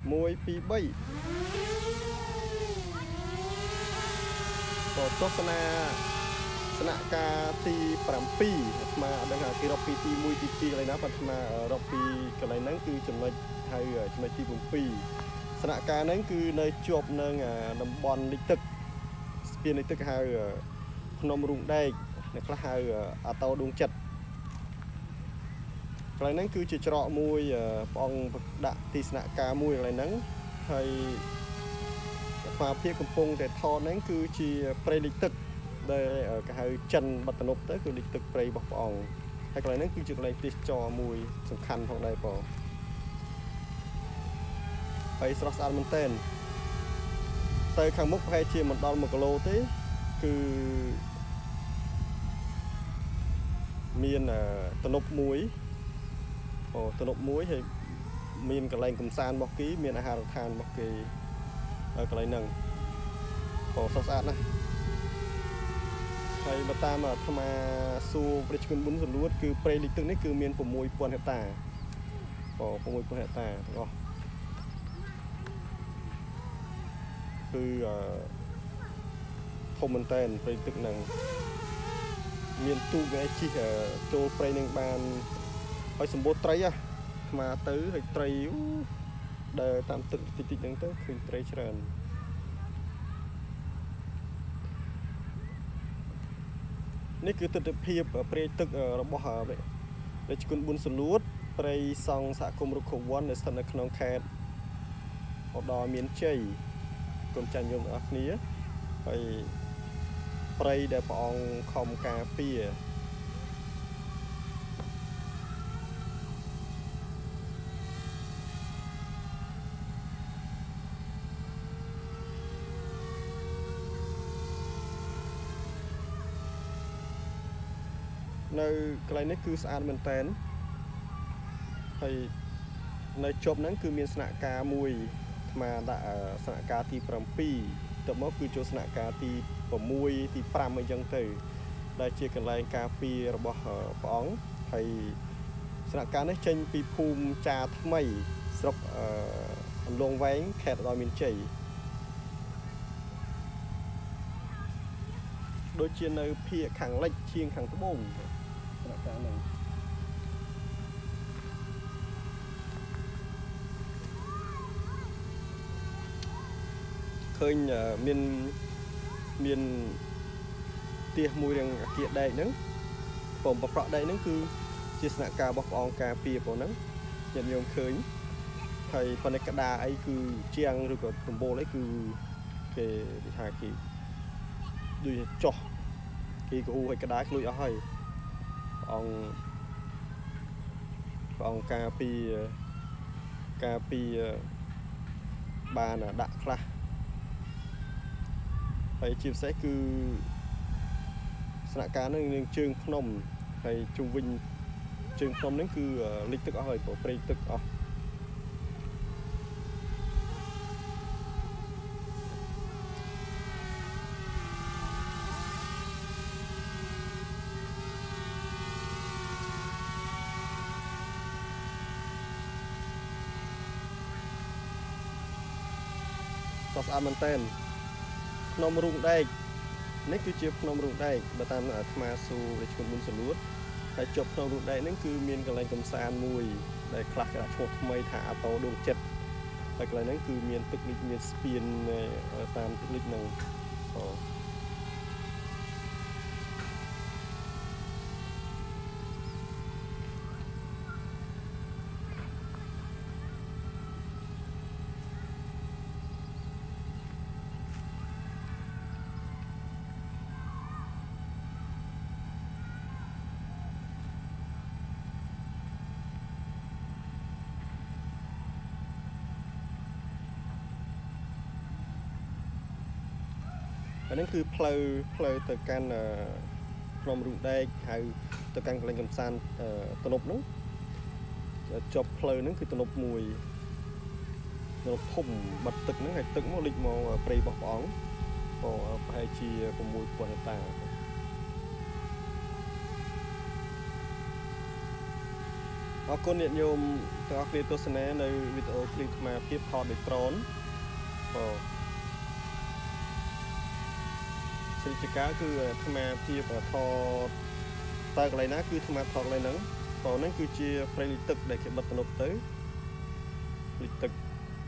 1 2 3ក៏ទស្សនាស្នាក់ការទី7អាត្មាដឹងថាគេរកពីទី1ទី2កន្លែងណាប៉ុន្តែរកពីកន្លែងហ្នឹងគឺចំណុចហៅចំណុចទី7ស្នាក់ការហ្នឹងគឺនៅជាប់នឹងតំបន់លិចទឹកស្ពានលិចទឹកហៅភ្នំរូងដែកអ្នកខ្លះហៅអាតោដួងចិត្តកន្លែងហ្នឹងគឺជាច្រកមួយព្រះអង្គដាក់ទីស្នាក់ការមួយកន្លែងហ្នឹងហើយអាត្មាភាពកំពុងតែថតហ្នឹងគឺជាព្រៃលិចទឹកដែលគេហៅចិនបតនុបទៅគឺលិចទឹកព្រៃរបស់ព្រះអង្គហើយកន្លែងហ្នឹងគឺជាកន្លែងទេសចរមួយសំខាន់ផងដែរបងហើយស្រស់ស្អាតមែនទែនទៅខាងមុខប្រហែលជាមិនដល់1គីឡូទេគឺមានទំនប់មួយទំនប់មួយហើយមានកន្លែងកំសាន្តរបស់គេមានអាហារដ្ឋានរបស់គេកន្លែងហ្នឹងស្រស់ស្អាតណាស់ហើយបើតាមអាត្មាសួរព្រះគុណប៊ុនសលួតគឺព្រៃលិចទឹកនេះគឺមាន 6000 ហិកតា6000 ហិកតាទាំងអស់គឺធំមែនតើព្រៃទឹកហ្នឹងមានទូកវាជិះចូលព្រៃនឹងបានហើយសម្បូរត្រីអាត្មាទៅហើយត្រីដើរតាមទឹកតិចតិចហ្នឹងទៅឃើញត្រីច្រើននេះគឺទស្សនវិជ្ជាព្រៃទឹករបស់រាជគុណប៊ុនសលួតព្រៃសង់សហគមន៍រុក្ខវ័នដែលស្ថិតនៅក្នុងខេត្តឧត្តរមានជ័យគុំចាញ់ញោមទាំងអស់គ្នាហើយព្រៃដែលព្រះអង្គខំការពារនៅកន្លែងនេះគឺស្អាតមែនតើហើយនៅជប់ហ្នឹងគឺមានស្នាក់ការមួយអាត្មាដាក់ស្នាក់ការទី7ទៅមកគឺចូលស្នាក់ការទី6ទី5អីចឹងទៅដែលជាកន្លែងការពាររបស់ព្រះអង្គហើយស្នាក់ការនេះចេញពីភូមិចាថ្មីស្រុកអន្លង់វែងខេត្តឧត្តរមានជ័យដូចជានៅភាគខាងលិចជាងខាងត្បូងស្នាក់ការហ្នឹងឃើញមានផ្ទះមួយរាងអាគារដែកហ្នឹងប្រប្រក់ដែកហ្នឹងគឺជាស្នាក់ការរបស់ព្រះអង្គការពារផងហ្នឹងញាតិញោមឃើញហើយប៉ុន្តែក្តារអីគឺជាងឬក៏ដំបូលអីគឺគេថាគេដូចចោះគេកូរឲ្យក្តារខ្លួយអស់ហើយព្រះអង្គការពារបានដាក់ខ្លះហើយជាពិសេសគឺស្នាក់ការនឹងជើងភ្នំហើយជុំវិញជើងភ្នំហ្នឹងគឺលិចទឹកអស់ហើយព្រៃទឹកអស់ស្អាតមែនតើភ្នំរូងដែកនេះគឺជាភ្នំរូងដែកបើតាមអាត្មាសួររាជគុណប៊ុនសលួតហើយជាប់ភ្នំរូងដែកហ្នឹងគឺមានកន្លែងកំសាន្តមួយដែលខ្លះគេដាក់ឈ្មោះថ្មីថាអាតោដួងចិត្តហើយកន្លែងហ្នឹងគឺមានទឹកលិចមានស្ពានតាមទឹកលិចហ្នឹងអានេះគឺផ្លូវទៅកាន់ភ្នំរូងដែកហៅទៅកាន់កន្លែងកំសាន្តទំនប់ហ្នឹងចប់ផ្លូវហ្នឹងគឺទំនប់មួយទំនប់ធំបាត់ទឹកហ្នឹងហើយទឹកមកលិចមកព្រៃរបស់ព្រះអង្គប្រហែលជា 6000 ហិកតាហអរគុណអ្នកញោមទាំងអស់គ្នាទស្សនានៅវីដេអូឃ្លីបអាត្មាភាពថតដោយដ្រូនបងសិល្បៈគឺអាត្មាភាពថតតើកន្លែងណាគឺអាត្មាថតកន្លែងហ្នឹងបងហ្នឹងគឺជាព្រៃលិចទឹកដែលគេបិទទំនប់ទៅលិចទឹក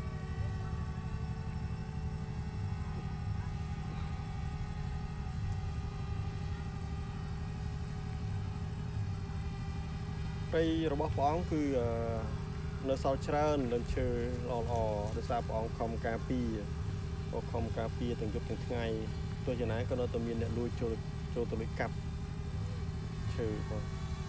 ព្រៃរបស់ព្រះអង្គគឺនៅសល់ច្រើនលើឈើល្អដោយសារព្រះអង្គខំការពារខំការពារទាំងយប់ទាំងថ្ងៃទោះយ៉ាងណាក៏នៅតែមានអ្នកលួចចូលទៅលួចកាប់ឈើបង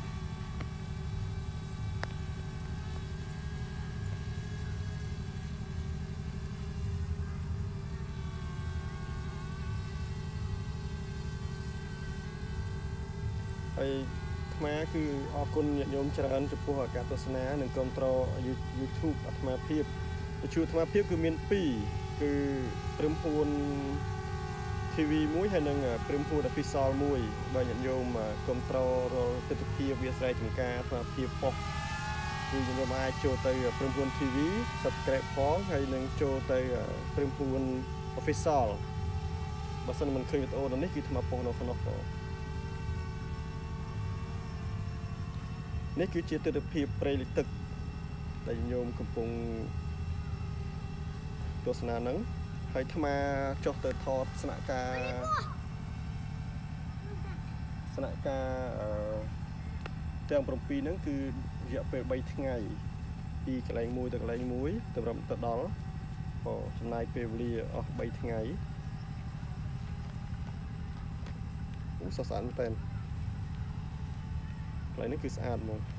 ហើយអាត្មាគឺអរគុណញាតិញោមច្រើនចំពោះការទស្សនានិងគាំទ្រ YouTube អាត្មាភាពវិទ្យុអាត្មាភាពគឺមាន2គឺព្រឹមពួន TV មួយហើយនិងព្រឹមពួន Official មួយបើញាតិញោមគាំទ្ររាល់ទិដ្ឋភាពវាស្រ័យចំការអាត្មាភាពប៉ុសគឺញាតិញោមអាចចូលទៅព្រឹមពួន TV Subscribe ផងហើយនឹងចូលទៅព្រឹមពួន Official បើសិនមិនឃើញវីដេអូនេះគឺអាត្មាប៉ុសនៅក្នុងបងនេះគឺជាទិដ្ឋភាពព្រៃលិចទឹកដែលញោមកំពុងទស្សនានឹងហើយអាត្មាចុះទៅថតស្នាក់ការទាំង7ហ្នឹងគឺរយៈពេល3ថ្ងៃពីកន្លែងមួយទៅកន្លែងមួយតម្រុំទៅដល់ចំណាយពេលវេលាអស់3ថ្ងៃអូស្អាតមែនតើកន្លែងនេះគឺស្អាតហ្មង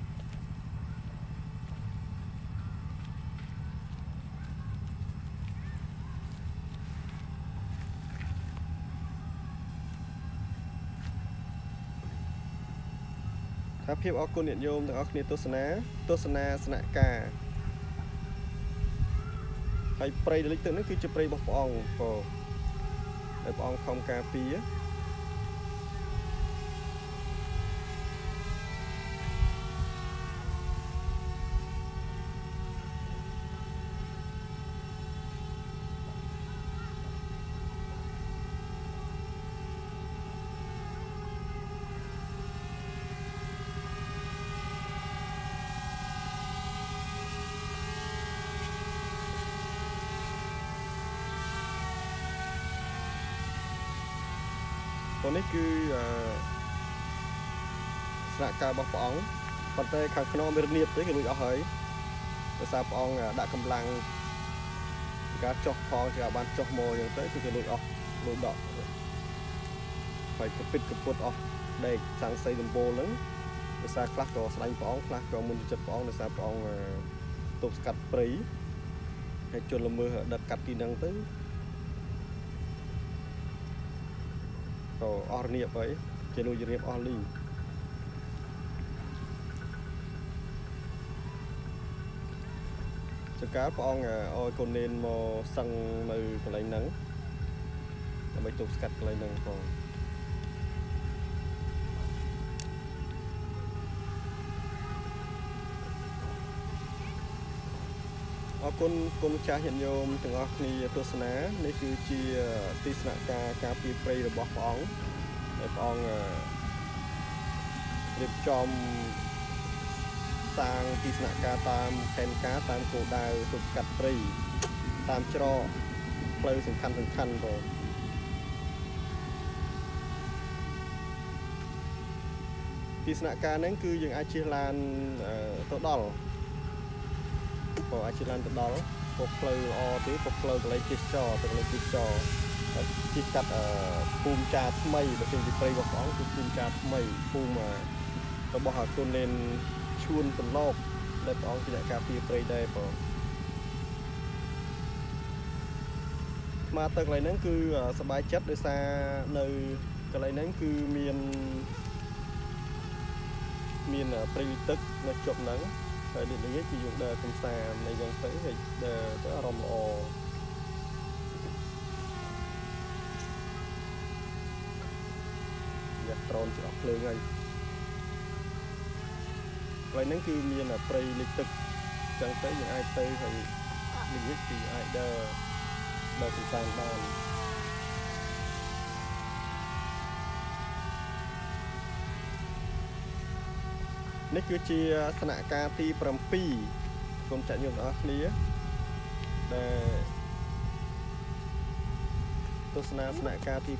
ថាភាពអរគុណញាតិញោមទាំងអស់គ្នាទស្សនាស្នាក់ការហើយព្រៃលិចទឹកនេះគឺជាព្រៃរបស់ព្រះអង្គដែលព្រះអង្គខំការពារនេះគឺស្នាក់ការរបស់ព្រះអង្គប៉ុន្តែខាងក្នុងមានរនៀបទេគេលួចអស់ហើយដោយសារព្រះអង្គដាក់កម្លាំងការចុះផងជាបានចុះមកយ៉ាងទៅគឺគេលួចអស់លួចដកហើយកពិតកពុតអស់ដែកសាំងសីដំបូលហ្នឹងដោយសារខ្លះក៏ស្ដាញ់ព្រះអង្គខ្លះក៏មុនចិត្តព្រះអង្គដោយសារព្រះអង្គទប់ស្កាត់ព្រៃហើយជន់ល្មើសដឹកកាត់ទីហ្នឹងទៅក៏អស់រនៀបហើយគេលួចរនៀបអស់លីងចកាលព្រះអង្គឲ្យកូននេនមកសឹងនៅកន្លែងហ្នឹងដើម្បីទប់ស្កាត់កន្លែងហ្នឹងផងអរគុណគុំម្ចាស់ញាតិញោមទាំងអស់គ្នាទស្សនានេះគឺជាទីស្នាក់ការពារព្រៃរបស់ព្រះអង្គដែលព្រះអង្គរៀបចំសាងទីស្នាក់ការតាមផែនការតាមគោលដៅទប់ស្កាត់ព្រៃតាមច្រកផ្លូវសំខាន់បងទីស្នាក់ការហ្នឹងគឺយើងអាចជិះឡានទៅដល់អាចជិះឡានទៅដល់ពុកផ្លូវល្អទេពុកផ្លូវកន្លែងទេសចរទៅកន្លែងទេសចរជិះកាត់ភូមិចាថ្មីបើជាព្រៃរបស់ព្រះអង្គគឺភូមិចាថ្មីភូមិរបស់កូននេនឈួនបន្លកដែលព្រះអង្គជាអ្នកការពារព្រៃដែរបងមកទៅកន្លែងហ្នឹងគឺសប្បាយចិត្តដោយសារនៅកន្លែងហ្នឹងគឺមានព្រៃទឹកនៅជប់ហ្នឹងហើយនេះគឺយើងដើរកំសាន្តនៃយ៉ាងទៅហើយដើរទៅអារម្មណ៍ល្អយ៉ាដ្រូនច្រកភ្លើងហើយ vậy nó cứ miền là prey lịch thực chẳng tới những ai tới hay mình biết thì ai đờ cùng sang bànនេះគឺជាសនការទី7គុំចាក់ញោមទាំងអស់គ្នាដែលទស្សនាសនការទី7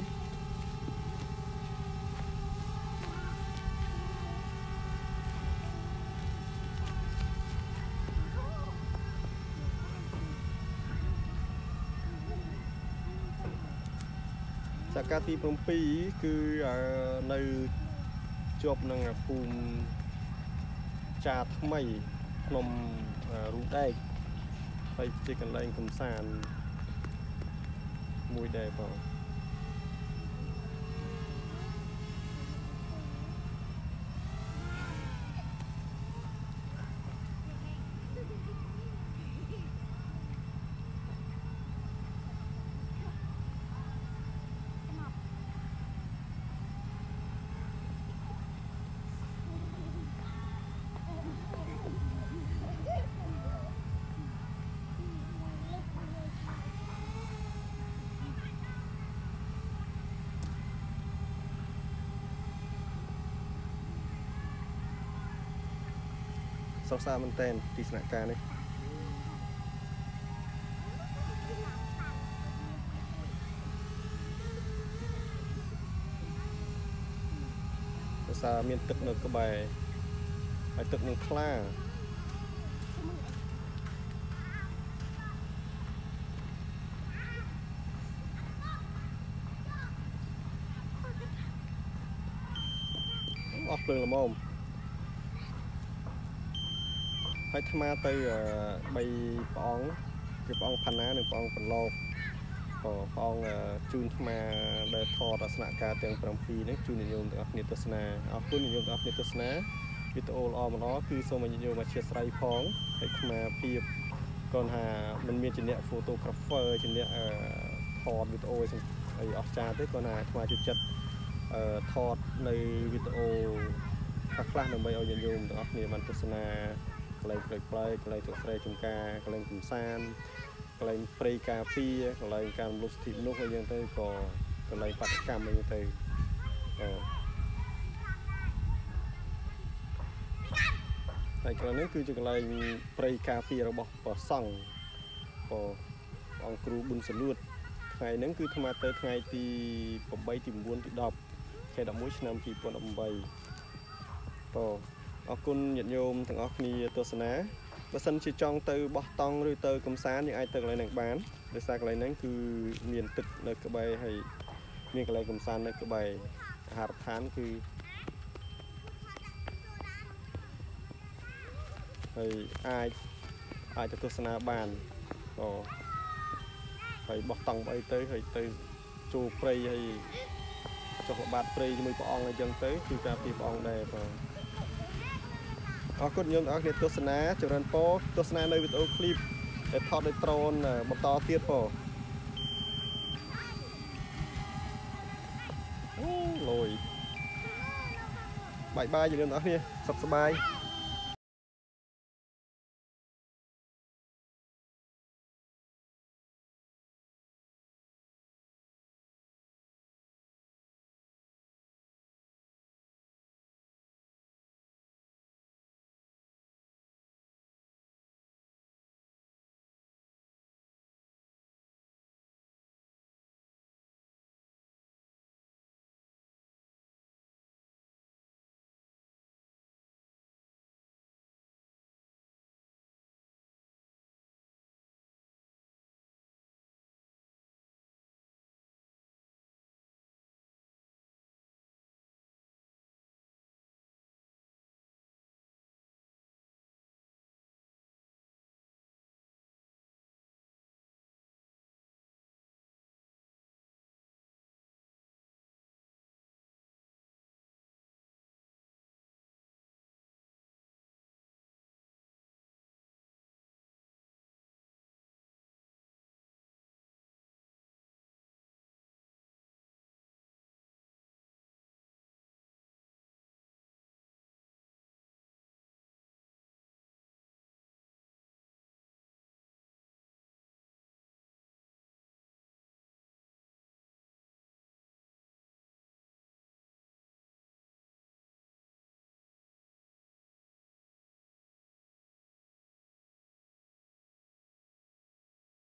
សនការទី7គឺនៅជាប់នឹងភូមិចាថ្មីក្នុងរូងដែកហើយជាកន្លែងកំសាន្តមួយដែរបងស្រស់ស្អាតមែនទែនទីស្នាក់ការនេះភាសាមានទឹកនៅក្បែរហើយទឹកនឹងថ្លាអស់ភ្លើងល្មមហើយថ្មទៅ3ព្រះអង្គគឺព្រះអង្គផាណានិងព្រះអង្គបន្លកព្រះអង្គជូនថ្មដែលថតអាសនៈការទាំង7នេះជូនញោមទាំងអស់គ្នាទស្សនាអរគុណញោមទាំងអស់គ្នាទស្សនាវីដេអូល្អគឺសូមឲ្យញោមមកchia sẻផងហើយថ្មភាពគាត់ថាមិនមានជាអ្នក photographer ជាអ្នកថតវីដេអូអីអស្ចារ្យទេគាត់ថាថ្មជួយចិត្តថតនៅវីដេអូខ្លះដើម្បីឲ្យញោមទាំងអស់គ្នាបានទស្សនាកន្លែងផ្លេចផ្លែកន្លែងទឹកស្រែចំការកន្លែងកំសាន្តកន្លែងព្រៃការពារកន្លែងការរំលោភសិទ្ធិមនុស្សអីយ៉ាងទៅក៏កន្លែងបដកម្មអីយ៉ាងទៅហើយកន្លែងនេះគឺជាកន្លែងព្រៃការពាររបស់ព្រះសង្ឃព្រះអង្គគ្រូប៊ុនសលួតថ្ងៃហ្នឹងគឺថ្មទៅថ្ងៃទី8ទី9ទី10ខែ11ឆ្នាំ2018អរគុណញាតិញោមទាំងអស់គ្នាទស្សនាបើសិនជាចង់ទៅបោះតង់ឬទៅកំសាន្តយើងអាចទៅកន្លែងហ្នឹងបានដោយសារកន្លែងហ្នឹងគឺមានទឹកនៅក្បែរហើយមានកន្លែងកំសាន្តនៅក្បែរអាហារដ្ឋានគឺហើយអាចទៅទស្សនាបានហើយបោះតង់អីទៅហើយទៅចូលព្រៃហើយចុះល្បាតព្រៃជាមួយព្រះអង្គអីចឹងទៅគឺការពីព្រះអង្គដែរបងអរគុណញោមទាំងអស់គ្នាទស្សនាចម្រើនពរទស្សនានៅវីដេអូឃ្លីបដែលថតដោយដ្រូនបន្តទៀតពរអូលយបាយបាយញោមទាំងអស់គ្នាសុខសប្បាយ